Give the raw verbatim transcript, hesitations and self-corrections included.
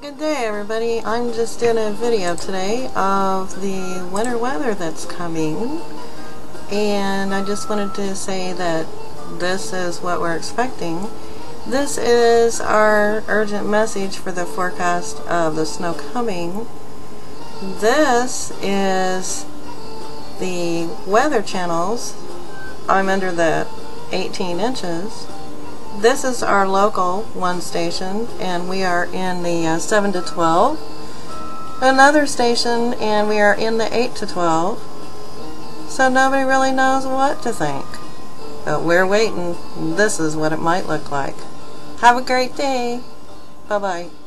Good day, everybody. I'm just doing a video today of the winter weather that's coming, and I just wanted to say that this is what we're expecting. This is our urgent message for the forecast of the snow coming. This is the weather channels. I'm under the eighteen inches. This is our local one station, and we are in the uh, seven to twelve. Another station, and we are in the eight to twelve. So nobody really knows what to think. But we're waiting. This is what it might look like. Have a great day. Bye-bye.